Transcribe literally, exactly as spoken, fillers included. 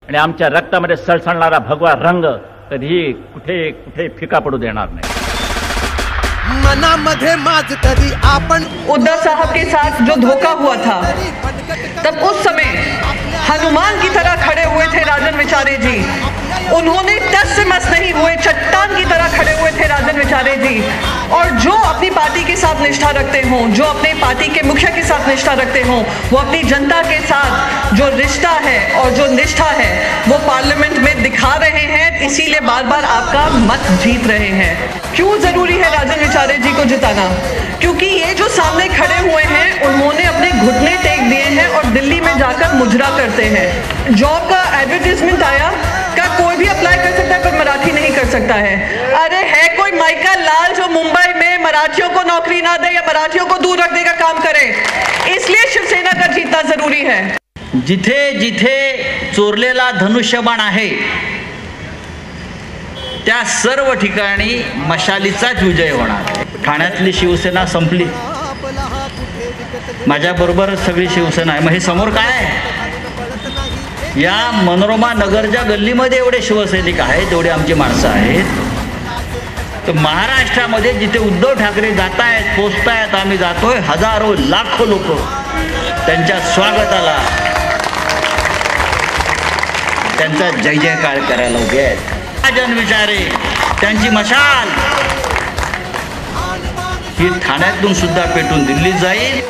आणि आमच्या रक्तामध्ये सळसळणारा भगवा रंग कधीही कुठे कुठे फिका पडू देणार नाही। मनामध्ये माझ कधी आपण उद्धव साहब के साथ जो धोखा हुआ था, तब उस समय हनुमान की तरह खड़े हुए थे राजन विचारे जी। उन्होंने टस से मस नहीं हुए, चट्टान की तरह खड़े हुए थे राजन विचारे जी। और जो अपनी पार्टी के साथ निष्ठा रखते हों, जो अपने पार्टी के मुखिया के साथ निष्ठा रखते हों, वो अपनी जनता के साथ जो रिश्ता है और जो निष्ठा है वो पार्लियामेंट में दिखा रहे हैं, इसीलिए बार बार आपका मत जीत रहे हैं। क्यों जरूरी है राजन विचारे जी को जिताना? क्योंकि ये जो सामने खड़े हुए हैं उन्होंने अपने घुटने टेक दिए हैं और दिल्ली में जाकर मुजरा करते हैं। जॉब का एडवर्टीजमेंट आया, क्या कोई भी अप्लाई कर सकता है, कोई मराठी नहीं कर सकता है? अरे है कोई माइका लाल जो मुंबई में मराठियों को नौकरी ना दे या मराठियों को दूर रखने का काम करे? इसलिए शिवसेना का जीतना जरूरी है। जिथे जिथे चोरलेला धनुष्यबाण आहे त्या सर्व ठिकाणी मशालीचाच विजय होणार। ठाण्यातली शिवसेना संपली, माझ्याबरोबर सगळी शिवसेना आहे। मग हे समोर काय आहे? या मनोरमा नगरच्या गल्लीमध्ये एवढे शिवसैनिक आहेत, एवढे आमची माणसं आहेत। तर महाराष्ट्रामध्ये जिथे उद्धव ठाकरे जात आहेत, पोचतायत, आम्ही जातोय, हजारो लाखो लोक त्यांच्या स्वागताला, त्यांचा जय जयकार करायला उभे आहेत। राजन विचारे त्यांची मशाल ही ठाण्यातून सुद्धा पेटून दिल्लीत जाईल।